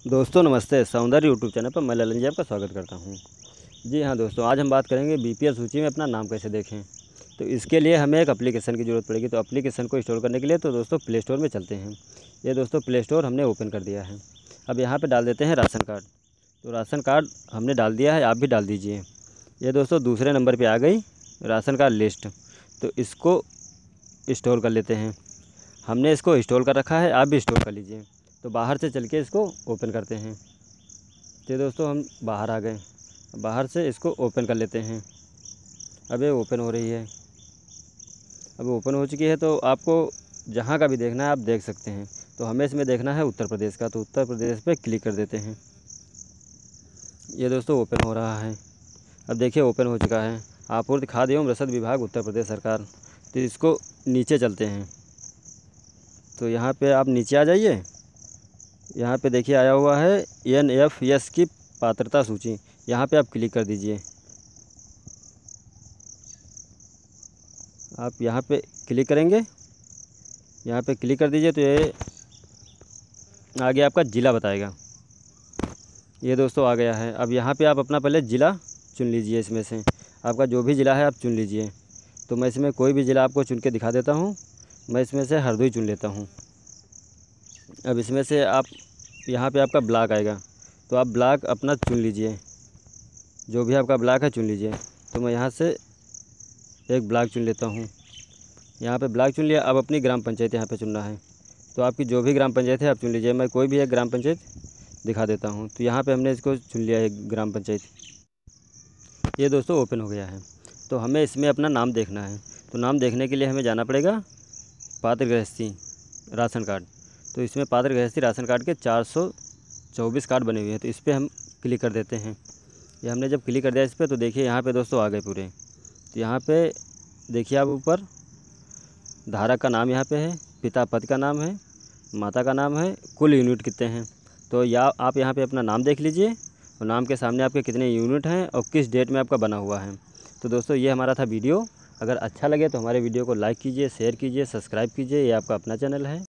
दोस्तों नमस्ते। सौंदर्य यूट्यूब चैनल पर मैं ललन जी आपका स्वागत करता हूं। जी हाँ दोस्तों, आज हम बात करेंगे बीपीएल सूची में अपना नाम कैसे देखें। तो इसके लिए हमें एक एप्लीकेशन की ज़रूरत पड़ेगी। तो एप्लीकेशन को इंस्टॉल करने के लिए तो दोस्तों प्ले स्टोर में चलते हैं। ये दोस्तों प्ले स्टोर हमने ओपन कर दिया है। अब यहाँ पर डाल देते हैं राशन कार्ड। तो राशन कार्ड हमने डाल दिया है, आप भी डाल दीजिए। ये दोस्तों दूसरे नंबर पर आ गई राशन कार्ड लिस्ट। तो इसको इंस्टॉल कर लेते हैं। हमने इसको इंस्टॉल कर रखा है, आप भी इंस्टॉल कर लीजिए। तो बाहर से चल के इसको ओपन करते हैं। तो दोस्तों हम बाहर आ गए, बाहर से इसको ओपन कर लेते हैं। अब ये ओपन हो रही है। अब ओपन हो चुकी है तो आपको जहाँ का भी देखना है आप देख सकते हैं। तो हमें इसमें देखना है उत्तर प्रदेश का, तो उत्तर प्रदेश पे क्लिक कर देते हैं। ये दोस्तों ओपन हो रहा है। अब देखिए ओपन हो चुका है। आपूर्ति खाद्य एवं रसद विभाग उत्तर प्रदेश सरकार। तो इसको नीचे चलते हैं। तो यहाँ पे आप नीचे आ जाइए। यहाँ पे देखिए आया हुआ है NFS की पात्रता सूची। यहाँ पे आप क्लिक कर दीजिए। आप यहाँ पे क्लिक करेंगे, यहाँ पे क्लिक कर दीजिए तो ये आगे आपका ज़िला बताएगा। ये दोस्तों आ गया है। अब यहाँ पे आप अपना पहले ज़िला चुन लीजिए। इसमें से आपका जो भी ज़िला है आप चुन लीजिए। तो मैं इसमें कोई भी ज़िला आपको चुन के दिखा देता हूँ। मैं इसमें से हरदोई चुन लेता हूँ। अब इसमें से आप यहाँ पे आपका ब्लॉक आएगा, तो आप ब्लॉक अपना चुन लीजिए। जो भी आपका ब्लॉक है चुन लीजिए। तो मैं यहाँ से एक ब्लॉक चुन लेता हूँ। यहाँ पे ब्लॉक चुन लिया। अब अपनी ग्राम पंचायत यहाँ पे चुनना है। तो आपकी जो भी ग्राम पंचायत है आप चुन लीजिए। मैं कोई भी एक ग्राम पंचायत दिखा देता हूँ। तो यहाँ पे हमने इसको चुन लिया है, ग्राम पंचायत। ये दोस्तों ओपन हो गया है। तो हमें इसमें अपना नाम देखना है। तो नाम देखने के लिए हमें जाना पड़ेगा पात्र गृहस्थी राशन कार्ड। तो इसमें पात्र गृहस्थी राशन कार्ड के 424 कार्ड बने हुए हैं। तो इस पर हम क्लिक कर देते हैं। ये हमने जब क्लिक कर दिया इस पर, तो देखिए यहाँ पे दोस्तों आ गए पूरे। तो यहाँ पे देखिए आप ऊपर धारक का नाम यहाँ पे है, पिता पद का नाम है, माता का नाम है, कुल यूनिट कितने हैं। तो या आप यहाँ पे अपना नाम देख लीजिए और नाम के सामने आपके कितने यूनिट हैं और किस डेट में आपका बना हुआ है। तो दोस्तों ये हमारा था वीडियो। अगर अच्छा लगे तो हमारे वीडियो को लाइक कीजिए, शेयर कीजिए, सब्सक्राइब कीजिए। ये आपका अपना चैनल है।